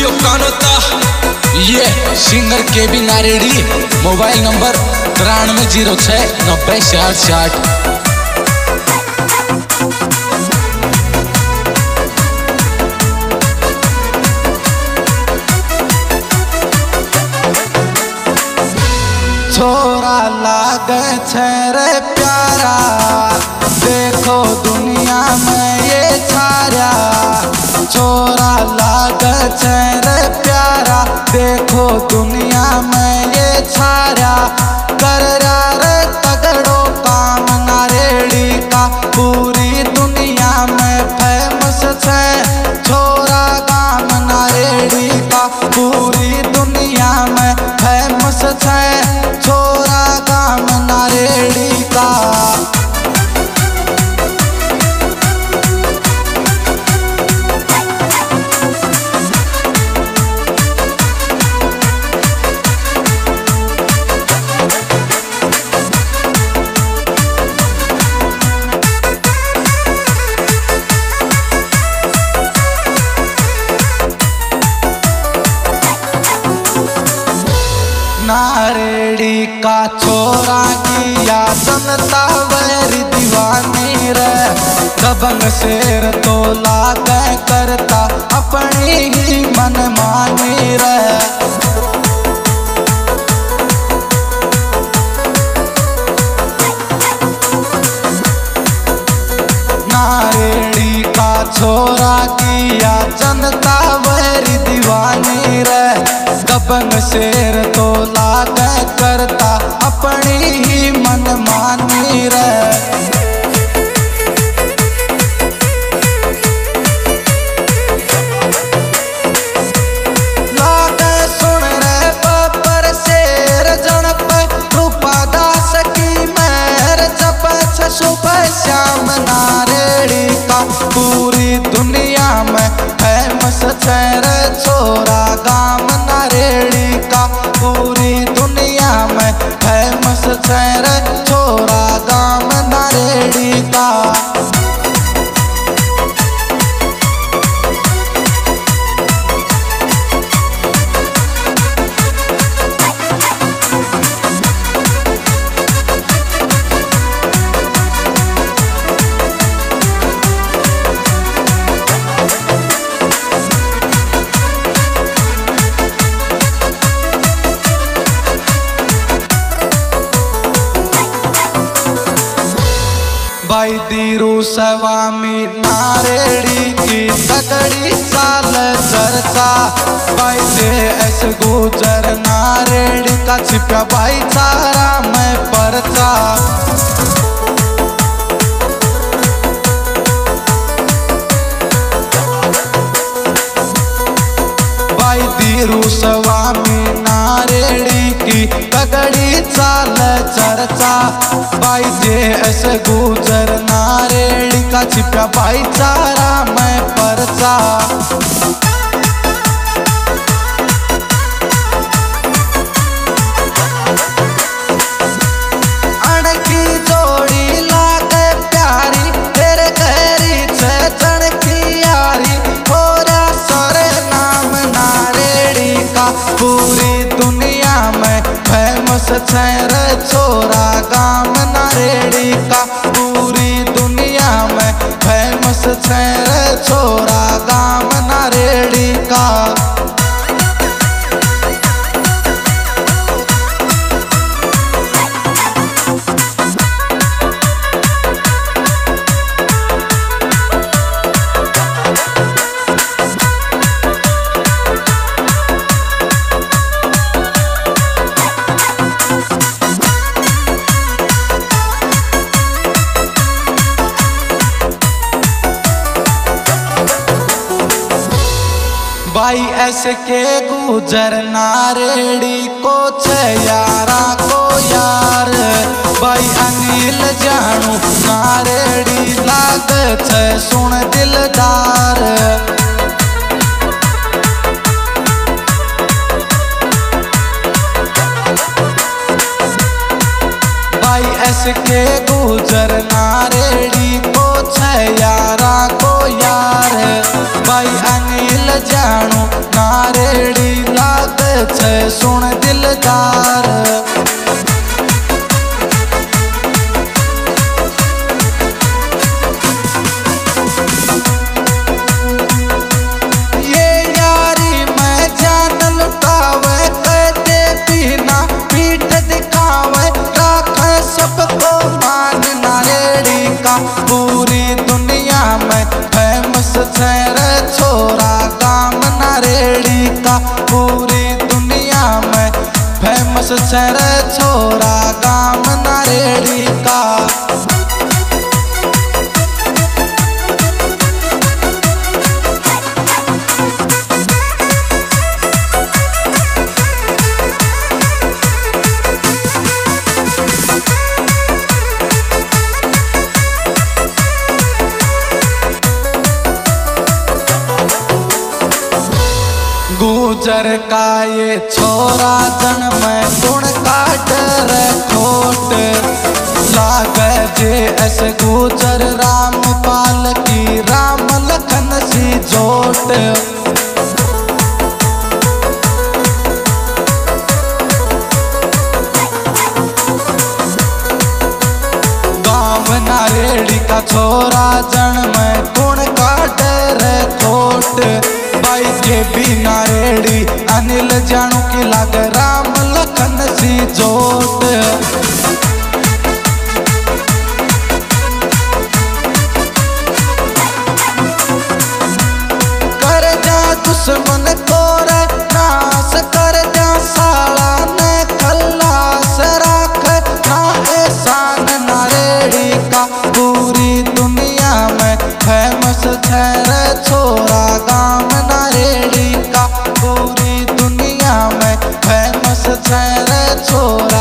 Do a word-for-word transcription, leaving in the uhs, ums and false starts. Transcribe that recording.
Studio Kanota. ये singer K B Naredi. Mobile number तिरानवे zero छः नब्बे साठ साठ। छोरा लागे छे रे प्यारा, देखो दुनिया में ये छाया। छोरा लागे छे रे प्यारा, देखो दुनिया में ये छाया। कर रे तगड़ो काम नारेड़ी का, पूरी दुनिया में फेमस छे। छोरा काम नारेड़ी का, पूरी दुनिया में फेमस छे। छोरा काम नारेड़ी का। नारेड़ी का छोरा किया जनता वेरी दीवानी रे। दबंग शेर तो लागे करता अपनी ही मनमानी रे। नारेड़ी का छोरा किया जनता वेरी दीवानी रे। दबंग शेर तो लागे करता अपनी ही मनमानी रे। लागे सुन रे बब्बर शेर जन पे रूपा दास की मेहर जप छे सुबह श्याम नारेड़ी का, पूरी दुनिया में फेमस छे रे छोरा गाम नारेड़ी का। पूरी दुनिया में फेमस छे रे छोरा गाम नारेड़ी का। भाई दीरू स्वामी नारेड़ी की तगड़ी चाल चर्चा। भाई जे एस गुजर नारेड़ी का छिपा भाईचारा में परचा। भाई दीरू स्वामी नारेड़ी की तगड़ी चाल चर्चा। भाई जे एस गुजर नारेड़ी का छिपा भाईचारा में परचा। अणकी जोड़ी लागे प्यारी, तेरे गहरी छे जन की यारी। होरा सरे नाम नारेड़ी का, पूरी दुनिया में फेमस छे रे छोरा गाम नारेड़ी का। पूरी दुनिया में फेमस छे रे छोरा गाम नारेड़ी का। भाई ऐसे के गुजर नारेड़ी को छे यारा को यार। भाई अनिल जानू नारेड़ी लाग छे सुन दिलदार। भाई ऐसे के गुजर नारेड़ी को छे यारा को यार। भाई अनिल जानू नारेड़ी लागे छे सुन दिलदार। ये यारी मैं जान लुटावे कहते बिना पीठ दिखावे राखे सबको मान नारेड़ी का पूरी दुनिया में फेमस छे रे छोरा गाम नारेड़ी का पूरी दुनिया में फेमस छे रे छोरा गाम नारेड़ी का। गुजर का ये छोरा जन में गुण का डर खोट लागे जे ऐसे गुजर रामपाल की राम लखन सी जोट। गाँव नारेड़ी का छोरा जन में गुण का डर खोट भाई के भी नारेड़ी अनिल जानू की लाग राम लखन सी जोट। कर जा दुश्मन को रे नाश कर जा साला ने खल्लास राख ना एहसान नारेड़ी का पूरी दुनिया में फेमस छे रे छोरा गाम नारेड़ी का पूरी दुनिया में फेमस छे रे छोरा।